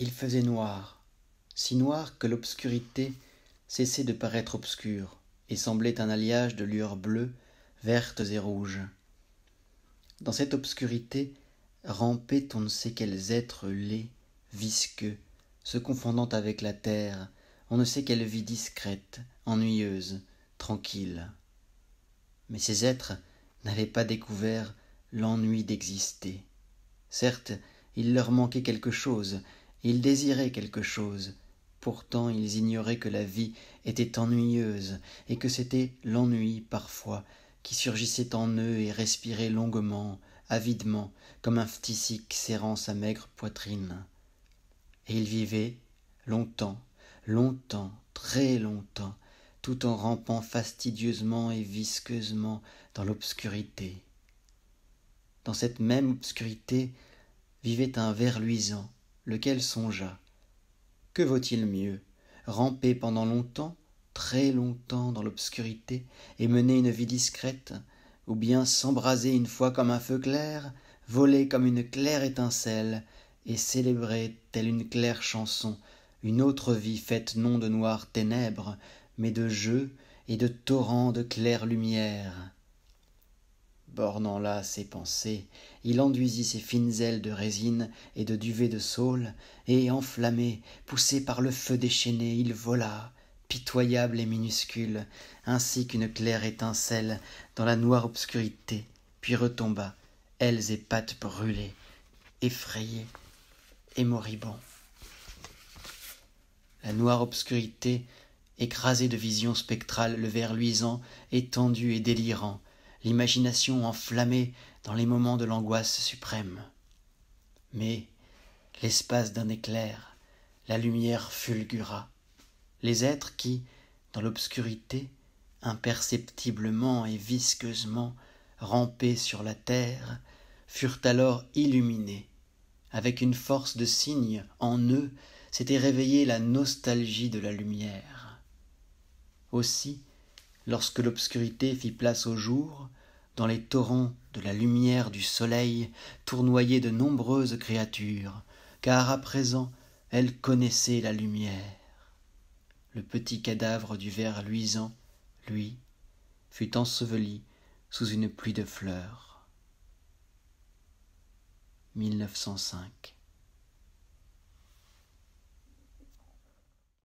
Il faisait noir, si noir que l'obscurité cessait de paraître obscure et semblait un alliage de lueurs bleues, vertes et rouges. Dans cette obscurité rampaient on ne sait quels êtres laids, visqueux, se confondant avec la terre, on ne sait quelle vie discrète, ennuyeuse, tranquille. Mais ces êtres n'avaient pas découvert l'ennui d'exister. Certes, il leur manquait quelque chose, ils désiraient quelque chose, pourtant ils ignoraient que la vie était ennuyeuse et que c'était l'ennui, parfois, qui surgissait en eux et respirait longuement, avidement, comme un phtisique serrant sa maigre poitrine. Et ils vivaient longtemps, longtemps, très longtemps, tout en rampant fastidieusement et visqueusement dans l'obscurité. Dans cette même obscurité vivait un ver luisant, lequel songea. Que vaut-il mieux, ramper pendant longtemps, très longtemps dans l'obscurité, et mener une vie discrète, ou bien s'embraser une fois comme un feu clair, voler comme une claire étincelle, et célébrer, telle une claire chanson, une autre vie faite non de noires ténèbres, mais de jeux et de torrents de claire lumière. Bornant là ses pensées, il enduisit ses fines ailes de résine et de duvet de saule, et enflammé, poussé par le feu déchaîné, il vola, pitoyable et minuscule, ainsi qu'une claire étincelle, dans la noire obscurité, puis retomba, ailes et pattes brûlées, effrayé et moribond. La noire obscurité, écrasée de visions spectrales, le ver luisant, étendu et délirant, l'imagination enflammée dans les moments de l'angoisse suprême. Mais, l'espace d'un éclair, la lumière fulgura. Les êtres qui, dans l'obscurité, imperceptiblement et visqueusement, rampaient sur la terre, furent alors illuminés. Avec une force de cygne, en eux, s'était réveillée la nostalgie de la lumière. Aussi, lorsque l'obscurité fit place au jour, dans les torrents de la lumière du soleil tournoyaient de nombreuses créatures, car à présent elles connaissaient la lumière. Le petit cadavre du ver luisant, lui, fut enseveli sous une pluie de fleurs. 1905